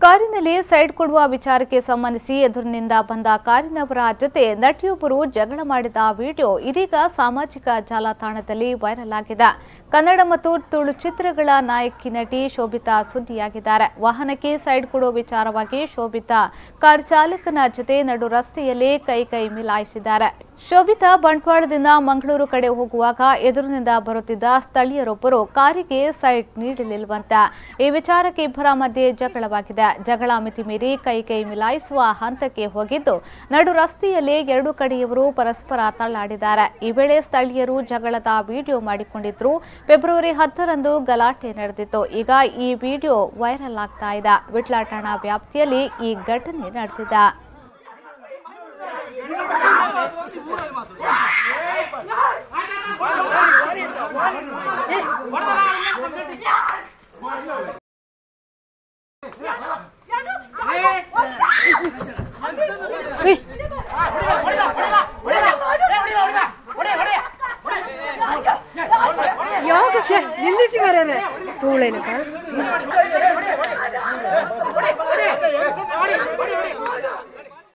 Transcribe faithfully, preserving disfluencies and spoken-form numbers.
ಕಾರಿನಲ್ಲಿ ಸೈಡ್ ಕೊಡುವ ವಿಚಾರಕ್ಕೆ ಸಂಬಂಧಿಸಿ ಎದುರಿನಿಂದ ಬಂದ ಕಾರಿನವರ ಜೊತೆ ನಟಿಯೊಬ್ಬರು ಜಗಳ ಮಾಡಿದ ವಿಡಿಯೋ ಇದೀಗ ಸಾಮಾಜಿಕ ಜಾಲತಾಣದಲ್ಲಿ ವೈರಲ್ ಆಗಿದೆ. ಕನ್ನಡ ಮತ್ತು ತುಳು ಚಿತ್ರಗಳ ನಾಯಕಿ ನಟಿ ಶೋಭಿತಾ ಸುದ್ದಿಯಾಗಿದ್ದಾರೆ. ವಾಹನಕ್ಕೆ ಸೈಡ್ ಕೊಡುವ ವಿಚಾರವಾಗಿ ಶೋಭಿತಾ ಕಾರ್ ಚಾಲಕನ ಜೊತೆ ನಡು ರಸ್ತೆಯಲ್ಲಿ ಕೈ ಕೈ ಮಿಲಾಯಿಸಿದ್ದಾರೆ. ಶೋಭಿತಾ ಬಂಟ್ವಾಳದಿಂದ ಮಂಗಳೂರು ಕಡೆ ಹೋಗುವಾಗ ಎದುರಿನಿಂದ ಬರುತ್ತಿದ್ದ ಸ್ಥಳೀಯರೊಬ್ಬರು ಕಾರಿಗೆ ಸೈಡ್ ನೀಡಲಿಲ್ಲವಂತೆ. ಈ ವಿಚಾರಕ್ಕೆ ಇಬ್ಬರ ಮಧ್ಯೆ ಜಗಳವಾಗಿದೆ. ಜಗಳ ಮಿತಿ ಮೀರಿ ಕೈ ಕೈ ಮಿಲಾಯಿಸುವ ಹಂತಕ್ಕೆ ಹೋಗಿದ್ದು ನಡು ರಸ್ತೆಯಲ್ಲಿ ಎರಡು ಕಡೆಯವರು ಪರಸ್ಪರ ತಳ್ಳಾಡಿದ್ದಾರೆ. ಈ ವೇಳೆ ಸ್ಥಳೀಯರು ಜಗಳದ ವಿಡಿಯೋ ಮಾಡಿಕೊಂಡಿದ್ರು. ಫೆಬ್ರವರಿ ಹತ್ತರಂದು ಗಲಾಟೆ ನಡೆದಿತ್ತು. ಈಗ ಈ ವಿಡಿಯೋ ವೈರಲ್ ಆಗ್ತಾ ಇದೆ. ವಿಟ್ಲ ಠಾಣಾ ವ್ಯಾಪ್ತಿಯಲ್ಲಿ ಈ ಘಟನೆ ನಡೆದಿದೆ. ಯಾಕೆ ನಿಲ್ಲಿಸಿ ಬರ ತೂಳೇನ